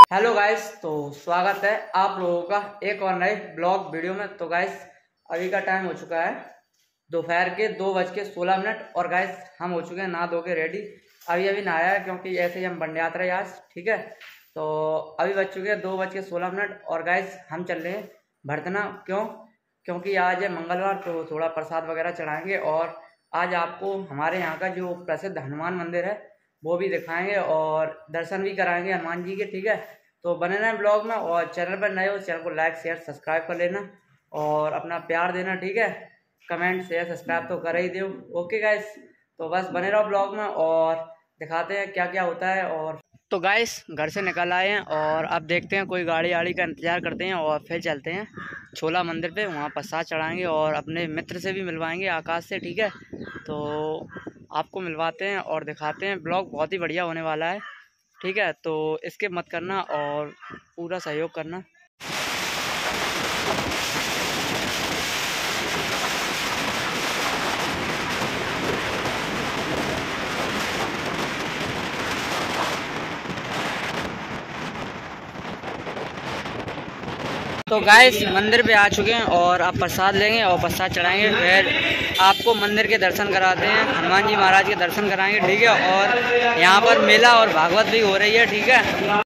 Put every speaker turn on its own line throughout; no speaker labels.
Hello guys, तो स्वागत है आप लोगों का एक और नए ब्लॉग वीडियो में। तो गाइस अभी का टाइम हो चुका है दोपहर के 2:16 और गाइस हम हो चुके हैं नहा धो के रेडी। अभी नहाया है क्योंकि ऐसे ही हम बंडयात्रा है आज, ठीक है। तो अभी बज चुके हैं 2:16 और गाइस हम चल रहे हैं भरतना। क्योंकि आज है मंगलवार, तो थोड़ा प्रसाद वगैरह चढ़ाएंगे और आज आपको हमारे यहाँ का जो प्रसिद्ध हनुमान मंदिर है वो भी दिखाएंगे और दर्शन भी कराएंगे हनुमान जी के, ठीक है। तो बने रहें ब्लॉग में और चैनल पर नए हो चैनल को लाइक शेयर सब्सक्राइब कर लेना और अपना प्यार देना, ठीक है। कमेंट शेयर सब्सक्राइब तो कर ही दो, ओके गाइस। तो बस बने रहो ब्लॉग में और दिखाते हैं क्या क्या होता है। और तो गाइस घर से निकल आए हैं और अब देखते हैं कोई गाड़ी आड़ी का इंतज़ार करते हैं और फिर चलते हैं छोला मंदिर पे, वहाँ प्रसाद चढ़ाएंगे और अपने मित्र से भी मिलवाएंगे आकाश से, ठीक है। तो आपको मिलवाते हैं और दिखाते हैं, ब्लॉग बहुत ही बढ़िया होने वाला है, ठीक है। तो स्किप मत करना और पूरा सहयोग करना। तो गाइस मंदिर पे आ चुके हैं और आप प्रसाद लेंगे और प्रसाद चढ़ाएंगे, फिर आपको मंदिर के दर्शन कराते हैं, हनुमान जी महाराज के दर्शन कराएंगे, ठीक है। और यहाँ पर मेला और भागवत भी हो रही है, ठीक है।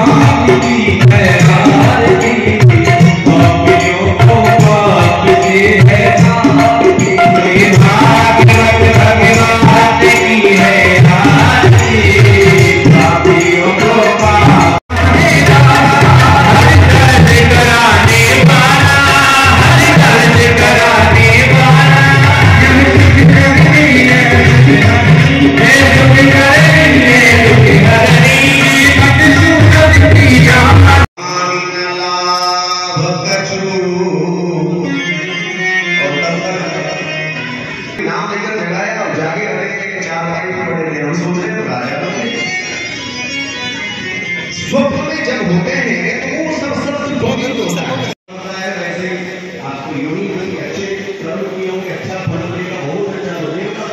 स्वप्न में जब होते हैं तो वो सब बहुत होता है। वैसे आपको यूं ही अच्छे कर्म किए होंगे, अच्छा फल मिलेगा, बहुत अच्छा मिलेगा।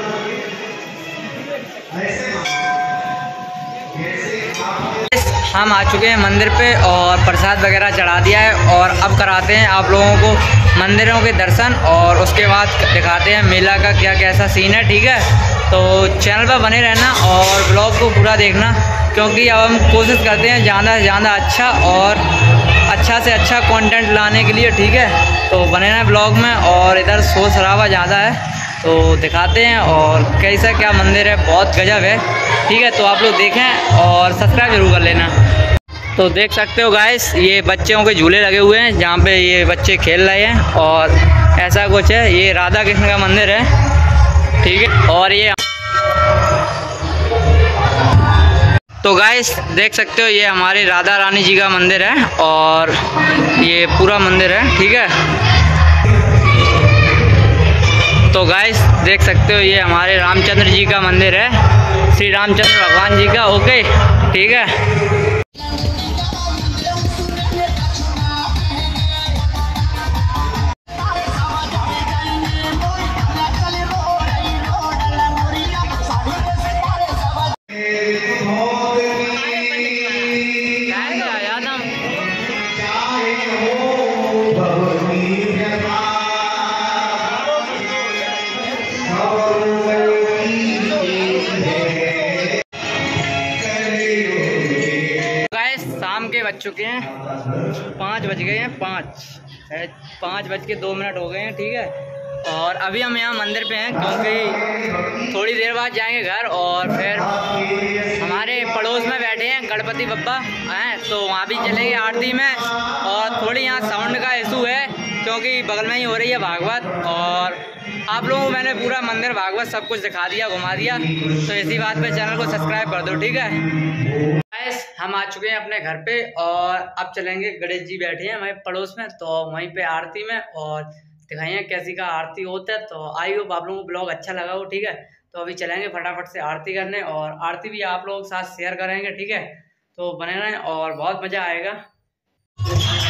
हम आ चुके हैं मंदिर पे और प्रसाद वगैरह चढ़ा दिया है और अब कराते हैं आप लोगों को मंदिरों के दर्शन और उसके बाद दिखाते हैं मेला का क्या कैसा सीन है, ठीक है। तो चैनल पर बने रहना और ब्लॉग को पूरा देखना, क्योंकि अब हम कोशिश करते हैं ज़्यादा से ज़्यादा अच्छा और अच्छा से अच्छा कंटेंट लाने के लिए, ठीक है। तो बने रहें ब्लॉग में और इधर शोर शराबा ज़्यादा है तो दिखाते हैं और कैसा क्या मंदिर है, बहुत गजब है, ठीक है। तो आप लोग देखें और सब्सक्राइब जरूर कर लेना। तो देख सकते हो गाइस ये बच्चों के झूले लगे हुए हैं जहाँ पे ये बच्चे खेल रहे हैं और ऐसा कुछ है। ये राधा कृष्ण का मंदिर है, ठीक है। और ये तो गाइस देख सकते हो ये हमारे राधा रानी जी का मंदिर है और ये पूरा मंदिर है, ठीक है। तो गाइस देख सकते हो ये हमारे रामचंद्र जी का मंदिर है, श्री रामचंद्र भगवान जी का, ओके, ठीक है। शाम के बज चुके हैं 5 बज गए हैं, 5:02 हो गए हैं, ठीक है। और अभी हम यहाँ मंदिर पे हैं क्योंकि थोड़ी देर बाद जाएंगे घर और फिर हमारे पड़ोस में बैठे हैं गणपति बप्पा हैं, तो वहाँ भी चलेंगे आरती में। और थोड़ी यहाँ साउंड का इशू है क्योंकि बगल में ही हो रही है भागवत और आप लोगों को मैंने पूरा मंदिर भागवत सब कुछ दिखा दिया, घुमा दिया। तो इसी बात पे चैनल को सब्सक्राइब कर दो, ठीक है। हम आ चुके हैं अपने घर पे और अब चलेंगे, गणेश जी बैठे हैं हमारे पड़ोस में, तो वहीं पे आरती में और दिखाइए कैसी का आरती होता है। तो आई होप आप लोगों को ब्लॉग अच्छा लगा हो, ठीक है। तो अभी चलेंगे फटाफट से आरती करने और आरती भी आप लोगों के साथ शेयर करेंगे, ठीक है। तो बने रहें और बहुत मज़ा आएगा।